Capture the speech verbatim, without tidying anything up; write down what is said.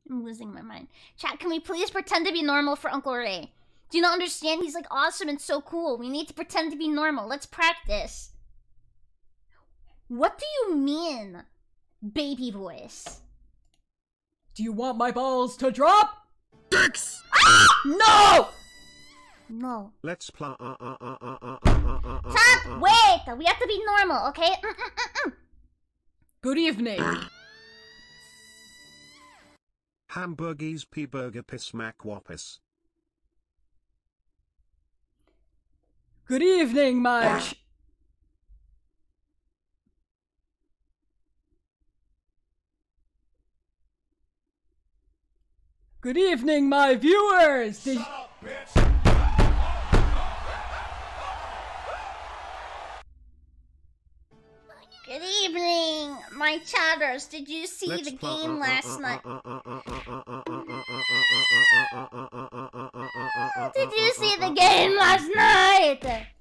I'm losing my mind. Chat, can we please pretend to be normal for Uncle Ray? Do you not understand? He's like awesome and so cool. We need to pretend to be normal. Let's practice. What do you mean, baby voice? Do you want my balls to drop? Dicks! Ah! No! No. Let's play. Uh, uh, uh, uh, uh, Stop! Uh, uh, Wait! We have to be normal, okay? Mm -mm -mm -mm. Good evening. Hamburgies P burger piss mac whoppers. Good evening, my ch- Good evening, my viewers! Did Shut up, bitch! Good evening, my chatters. Did you see Let's the game last night? Did you see the game last night?